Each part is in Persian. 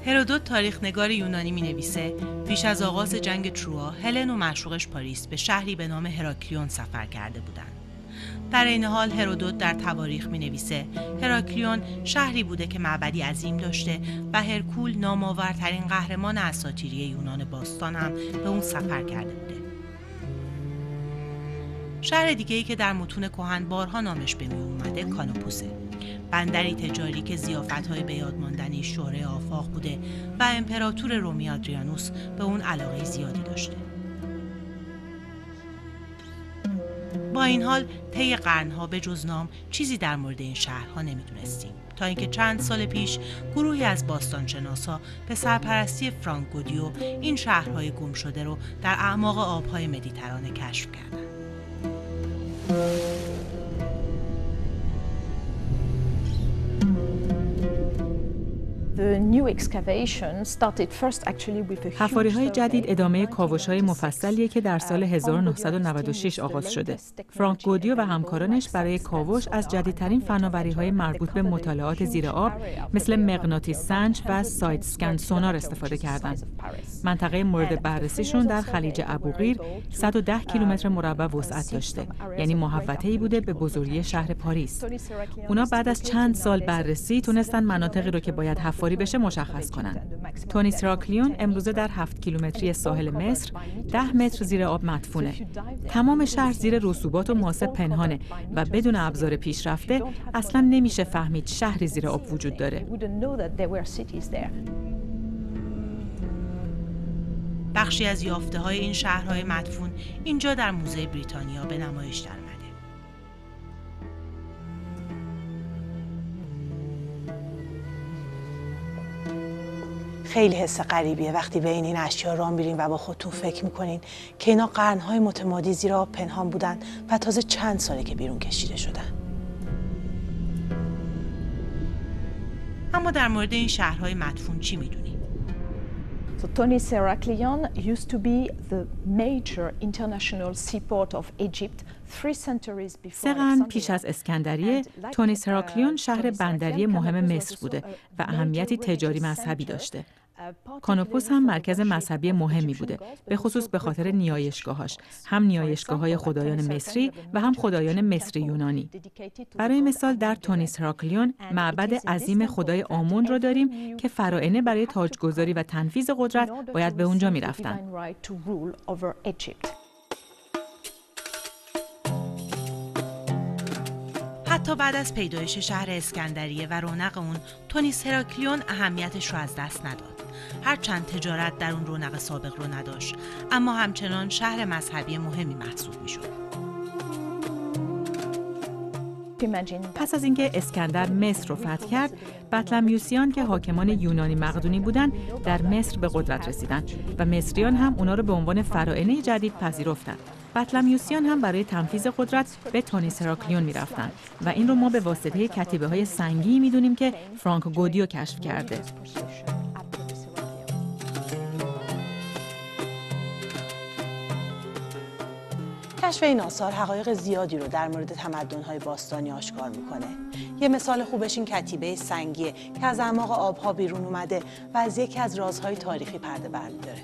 هرودوت تاریخ‌نگار یونانی می‌نویسه پیش از آغاز جنگ تروآ، هلن و معشوقش پاریس به شهری به نام هراکلیون سفر کرده بودند. در این حال هرودوت در تواریخ می‌نویسه هراکلیون شهری بوده که معبدی عظیم داشته و هرکول نامآورترین قهرمان اساطیری یونان باستان هم به اون سفر کرده بوده. شهر دیگه‌ای که در متون کهن بارها نامش به میون اومده کانوپوسه. بندری تجاری که ضیافت‌های به یاد ماندنی شهره آفاق بوده و امپراتور رومی آدریانوس به اون علاقه زیادی داشته. با این حال طی قرن‌ها به جز نام چیزی در مورد این شهرها نمیدونستیم تا اینکه چند سال پیش گروهی از باستانشناسا به سرپرستی فرانک گودیو این شهرهای گم شده رو در اعماق آبهای مدیترانه کشف کردند. حفاری‌های جدید ادامه کاوش‌های مفصلیه که در سال 1996 آغاز شده. فرانک گودیو و همکارانش برای کاوش از جدیدترین فناوری‌های مربوط به مطالعات زیر آب مثل مغناطیس سنج و ساید اسکن سونار استفاده کردند. منطقه مورد بررسیشون در خلیج ابوقیر 110 کیلومتر مربع وسعت داشته، یعنی محوطه‌ای بوده به بزرگی شهر پاریس. اونا بعد از چند سال بررسی تونستن مناطقی رو که باید حفاری بشه مشخص کنن. تونیس هراکلیون امروزه در 7 کیلومتری ساحل مصر 10 متر زیر آب مدفونه. تمام شهر زیر رسوبات و ماسه پنهانه و بدون ابزار پیشرفته اصلا نمیشه فهمید شهری زیر آب وجود داره. بخشی از یافته‌های این شهرهای مدفون اینجا در موزه بریتانیا به نمایش در اومده. خیلی حس غریبیه وقتی بین این اشیا راه میرین و با خودتون فکر میکنین که اینا قرن‌های متمادی زیر آب پنهان بودن و تازه چند ساله که بیرون کشیده شدن. اما در مورد این شهرهای مدفون چی میدونی؟ Tunis Heraklion used to be the major international seaport of Egypt 3 centuries before. 3 قرن پیش از اسکندریه، تونیس هراکلیون شهر بندری مهم مصر بوده و اهمیتی تجاری مذهبی داشته. کانوپوس هم مرکز مذهبی مهمی بوده، به خصوص به خاطر نیایشگاهاش، هم نیایشگاه‌های خدایان مصری و هم خدایان مصری یونانی. برای مثال در تونیس هراکلیون معبد عظیم خدای آمون رو داریم که فرائنه برای تاجگذاری و تنفیذ قدرت باید به اونجا می‌رفتن. حتی بعد از پیدایش شهر اسکندریه و رونق اون، تونیس هراکلیون اهمیتش رو از دست نداد. هرچند تجارت در اون رونق سابق رو نداشت، اما همچنان شهر مذهبی مهمی محسوب میشد. پس از اینکه اسکندر مصر رو فتح کرد، بطلمیوسیان که حاکمان یونانی مقدونی بودند، در مصر به قدرت رسیدند و مصریان هم اونا رو به عنوان فرائنه جدید پذیرفتند. بطلمیوسیان هم برای تنفیذ قدرت به تونیس هراکلیون می‌رفتند و این رو ما به واسطه کتیبه‌های سنگی می‌دونیم که فرانک گودیو کشف کرده. کشف این آثار حقایق زیادی رو در مورد تمدن‌های باستانی آشکار میکنه. یه مثال خوبش این کتیبه سنگیه که از اعماق آبها بیرون اومده و از یکی از رازهای تاریخی پرده برمی‌داره.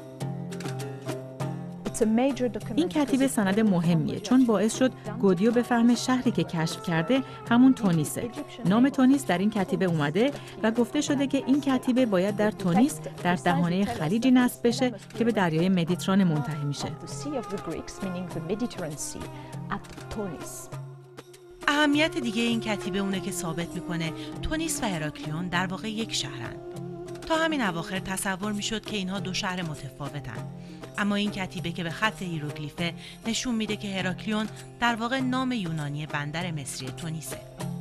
این کتیبه سند مهمیه چون باعث شد گودیو بفهمه شهری که کشف کرده همون تونیسه. نام تونیس در این کتیبه اومده و گفته شده که این کتیبه باید در تونیس در دهانه خلیجی نصب بشه که به دریای مدیترانه منتهی میشه. اهمیت دیگه این کتیبه اونه که ثابت میکنه تونیس و هراکلیون در واقع یک شهرند. تا همین اواخر تصور میشد که اینها دو شهر متفاوتن. اما این کتیبه که به خط هیروگلیفه نشون میده که هراکلیون در واقع نام یونانی بندر مصری تونیسه.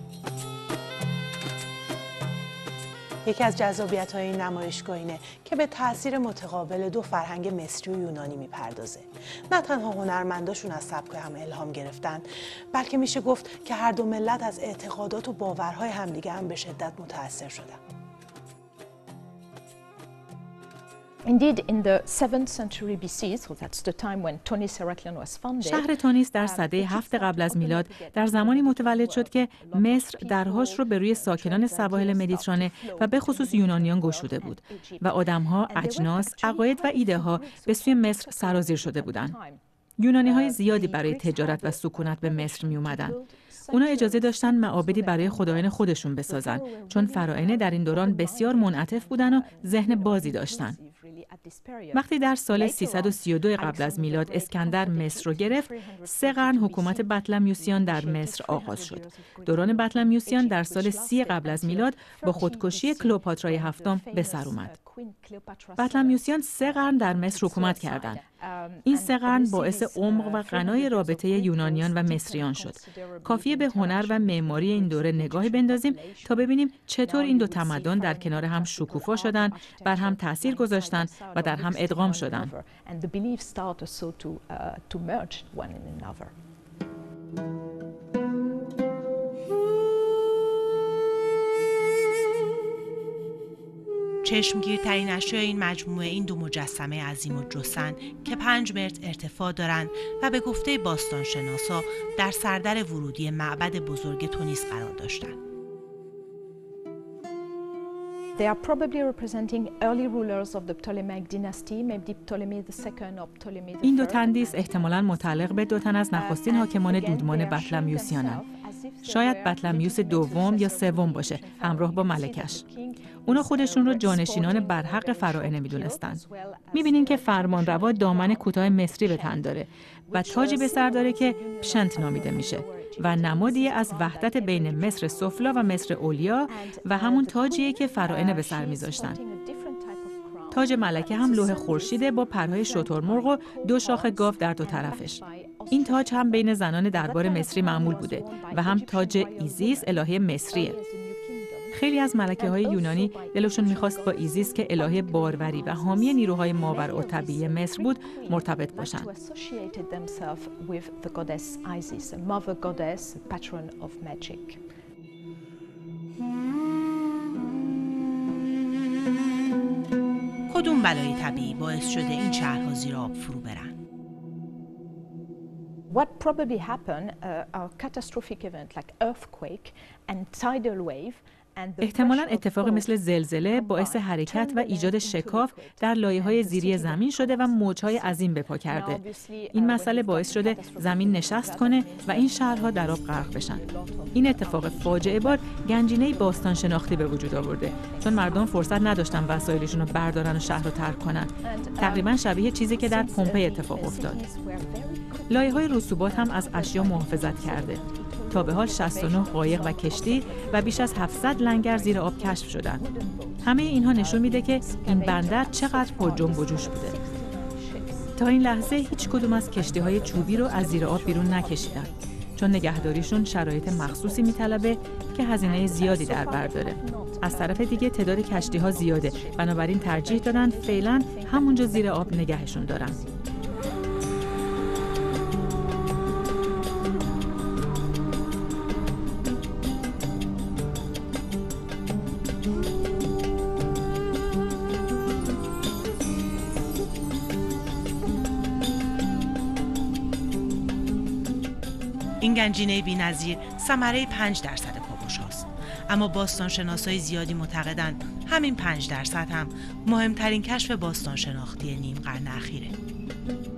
یکی از جذابیت‌های این نمایشگاه اینه که به تأثیر متقابل دو فرهنگ مصری و یونانی میپردازه. نه تنها هنرمنداشون از سبک هم الهام گرفتن، بلکه میشه گفت که هر دو ملت از اعتقادات و باورهای همدیگه هم به شدت متأثر شدن. Indeed, in the 7th century BC, so that's the time when Tonis Heraklion was founded. شهر تونیس در سده 7 قبل از میلاد در زمانی متولد شد که مصر درهاش رو به روی ساکنان سواحل مدیترانه و به خصوص یونانیان گشوده بود و آدم‌ها، اجناس، عقاید و ایده‌ها به سوی مصر سرازیر شده بودند. یونانی‌های زیادی برای تجارت و سکونت به مصر می اومدن. اونا اجازه داشتن معابدی برای خدایان خودشون بسازن چون فراعنه در این دوران بسیار منعطف بودن و ذهن بازی داشتن. وقتی در سال 332 قبل از میلاد اسکندر مصر رو گرفت، 3 قرن حکومت بطلمیوسیان در مصر آغاز شد. دوران بطلمیوسیان در سال 30 قبل از میلاد با خودکشی کلئوپاترای هفتم به سر اومد. بطلمیوسیان 3 قرن در مصر حکومت کردند. این 3 قرن باعث عمق و غنای رابطه یونانیان و مصریان شد. کافیه به هنر و معماری این دوره نگاهی بندازیم تا ببینیم چطور این دو تمدن در کنار هم شکوفا شدند، بر هم تأثیر گذاشتند و در هم ادغام شدند. چشمگیرترین اشیای این مجموعه این دو مجسمه عظیم الجثن که 5 متر ارتفاع دارند و به گفته باستانشناسا در سردر ورودی معبد بزرگ تونیس قرار داشتند. They are probably representing early rulers of the Ptolemaic dynasty, maybe Ptolemy II or Ptolemy III. این 2 تندیس احتمالاً متعلق به 2 تن از نخستین حاکمان دودمان بطلمیوسیانند. شاید بطلمیوس دوم یا سوم باشه، همراه با ملکش. اونا خودشون رو جانشینان برحق فراعنه میدونستن. میبینین که فرمانروا دامن کوتاه مصری به تن داره و تاجی به سر داره که پشنت نامیده میشه و نمادی از وحدت بین مصر سفلا و مصر علیا و همون تاجیه که فراعنه به سر میذاشتن. تاج ملکه هم لوح خورشیده با پرهای شترمرغ و 2 شاخ گاو در 2 طرفش. این تاج هم بین زنان دربار مصری معمول بوده و هم تاج ایزیس الهه مصریه. خیلی از ملکه‌های یونانی دلشون می‌خواست با ایزیس که الهه باروری و حامی نیروهای ماورالطبیعی مصر بود مرتبط باشن. کدوم بلای طبیعی باعث شده این شهرها زیر آب فرو برن؟ What probably happened are catastrophic events like earthquake and tidal wave. احتمالاً اتفاقی مثل زلزله باعث حرکت و ایجاد شکاف در لایه‌های زیری زمین شده و موج‌های عظیم به پا کرده. این مسئله باعث شده زمین نشست کنه و این شهرها در آب غرق بشن. این اتفاق فاجعه بار گنجینه‌ای باستان شناختی به وجود آورده، چون مردم فرصت نداشتن وسایلشون رو بردارن و شهر رو ترک کنن. تقریباً شبیه چیزی که در پومپئی اتفاق افتاد. لایه‌های رسوبات هم از اشیا محافظت کرده. تا به حال 69 قایق و کشتی و بیش از 700 لنگر زیر آب کشف شدن. همه اینها نشون میده که این بندر چقدر پر جنب و جوش بوده. تا این لحظه هیچ کدوم از کشتی‌های چوبی رو از زیر آب بیرون نکشیدن، چون نگهداریشون شرایط مخصوصی میطلبه که هزینه زیادی در بر داره. از طرف دیگه تعداد کشتی‌ها زیاده، بنابراین ترجیح دادن فعلا همونجا زیر آب نگهشون دارن. این گنجینه بی‌نظیر ثمره 5% کاوش هاست. اما باستانشناسای زیادی معتقدند همین 5% هم مهمترین کشف باستانشناختی نیم قرن اخیره.